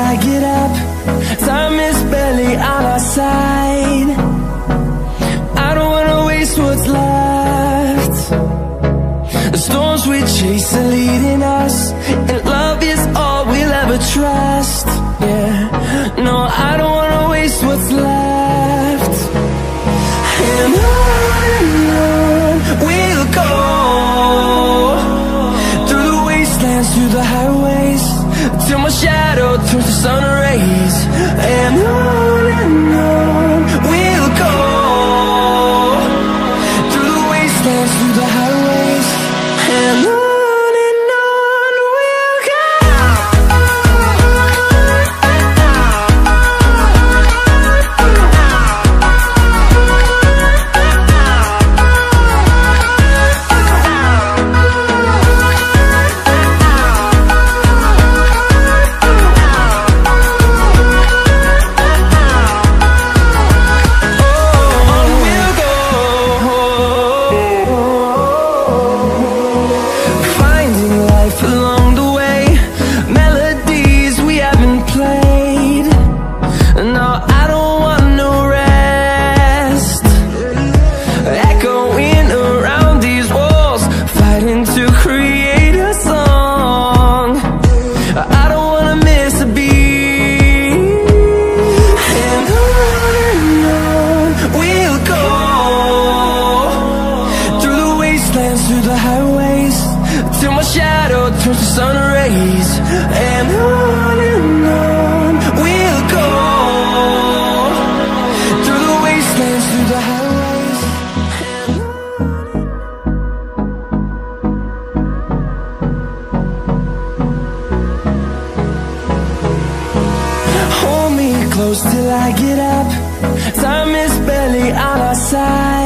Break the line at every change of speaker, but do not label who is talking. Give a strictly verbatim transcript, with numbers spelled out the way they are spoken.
I get up. Time is barely on our side. I don't wanna waste what's left. The storms we chase are leading us, and love is all we'll ever trust. Yeah, no, I don't wanna waste what's left. And on and on we'll go, through the wastelands, through the highways, till my shadow turns to sun rays. And on and on we'll go, through the wastelands, through the highways, and on. Through the highways, till my shadow turns to sun rays. And on and on we'll go, through the wastelands, through the highways, and on. Hold me close till I get up. Time is barely on our side.